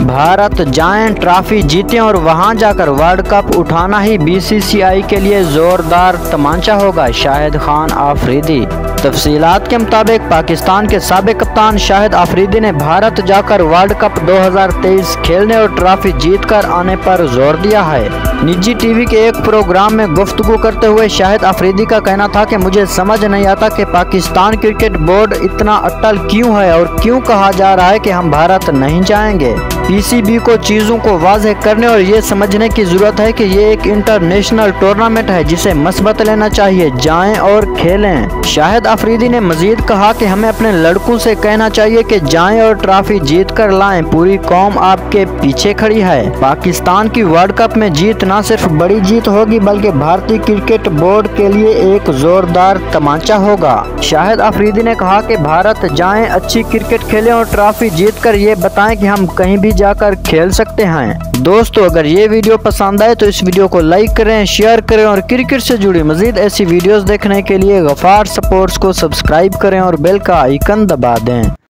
भारत जाएं, ट्रॉफी जीतें और वहां जाकर वर्ल्ड कप उठाना ही बीसीसीआई के लिए जोरदार तमांचा होगा। शाहिद खान आफरीदी। तफसीलात के मुताबिक पाकिस्तान के साबिक कप्तान शाहिद आफरीदी ने भारत जाकर वर्ल्ड कप 2023 खेलने और ट्रॉफी जीतकर आने पर जोर दिया है। निजी टीवी के एक प्रोग्राम में गुफ्तगू करते हुए शाहिद आफरीदी का कहना था कि मुझे समझ नहीं आता कि पाकिस्तान क्रिकेट बोर्ड इतना अट्टल क्यों है और क्यों कहा जा रहा है कि हम भारत नहीं जाएंगे। पीसीबी को चीज़ों को वाज़ेह करने और ये समझने की ज़रूरत है कि ये एक इंटरनेशनल टूर्नामेंट है जिसे मसबत लेना चाहिए, जाएं और खेलें। शाहिद आफरीदी ने मजीद कहा कि हमें अपने लड़कों से कहना चाहिए कि जाएं और ट्रॉफी जीत कर लाएं, पूरी कौम आपके पीछे खड़ी है। पाकिस्तान की वर्ल्ड कप में जीत न सिर्फ बड़ी जीत होगी बल्कि भारतीय क्रिकेट बोर्ड के लिए एक जोरदार तमांचा होगा। शाहिद आफरीदी ने कहा कि भारत जाएं, अच्छी क्रिकेट खेलें और ट्रॉफी जीत कर ये बताएं कि हम कहीं भी जाकर खेल सकते हैं। दोस्तों, अगर ये वीडियो पसंद आए तो इस वीडियो को लाइक करें, शेयर करें और क्रिकेट से जुड़ी मजीद ऐसी वीडियोस देखने के लिए गफ्फार स्पोर्ट्स को सब्सक्राइब करें और बेल का आइकन दबा दें।